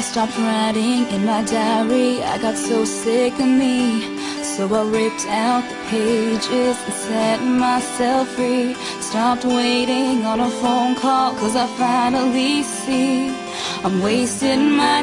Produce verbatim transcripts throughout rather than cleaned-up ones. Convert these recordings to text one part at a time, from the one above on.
stopped writing in my diary. I got so sick of me, so I ripped out the pages and set myself free. Stopped waiting on a phone call, cause I finally see I'm wasting my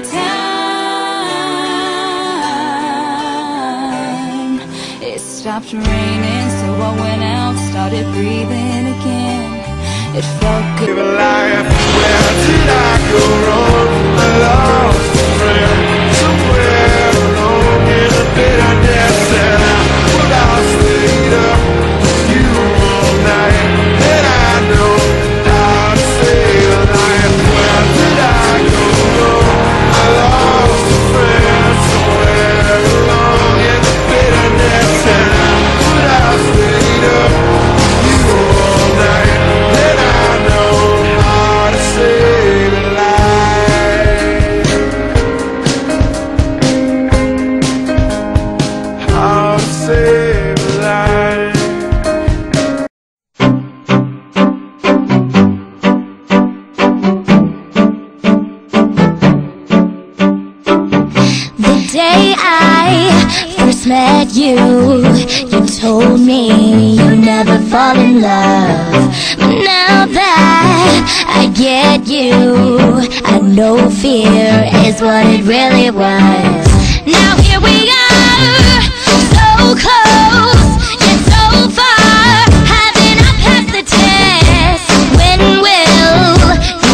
time. It stopped raining, so I went out, started breathing again. It felt good. Life, where did I go wrong? I lost a friend somewhere alone in a bitterness, and I would have stayed up with you all night. And I know how to save a life. Where did I go wrong? I lost a friend somewhere alone in the bitterness, and I would have stayed up with you all night. And I know how to save a life. How to save a life. The day I first met you, you told me you never fall in love. But now that I get you, I know fear is what it really was. Now here we are, so close, yet so far. Haven't I passed the test? When will you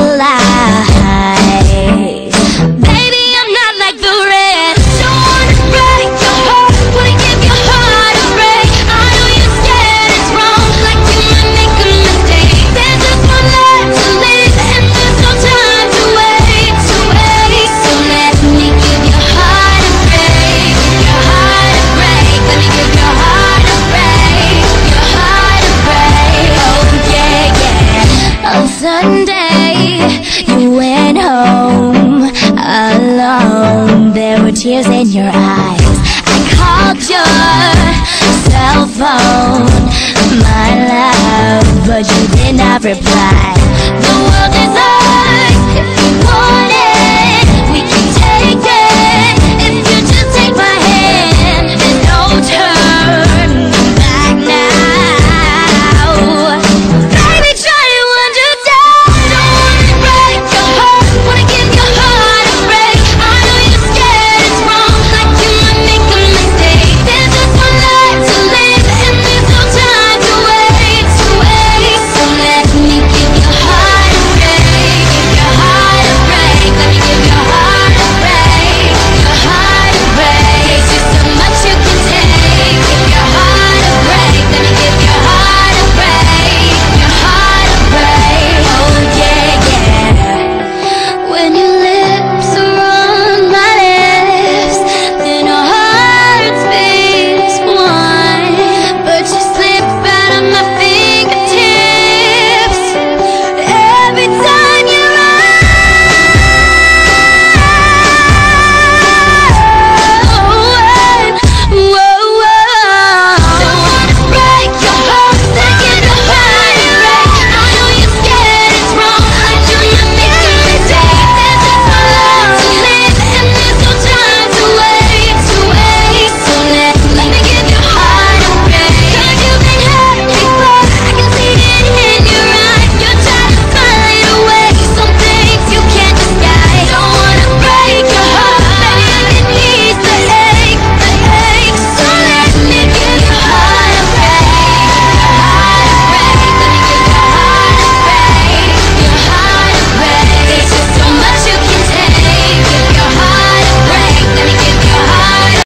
realize? Baby, I'm not like the rest. Don't wanna break your heart, wanna give your heart a break. I know you're scared it's wrong, like you might make a mistake. There's just one life to live, and there's no time to wait, to wait. So let me give your heart a break, your heart a break. Let me give your heart a break, your heart a break. Oh yeah, yeah. On Sunday, you went home alone. There were tears in your eyes. I called your cell phone, my love, but you did not reply.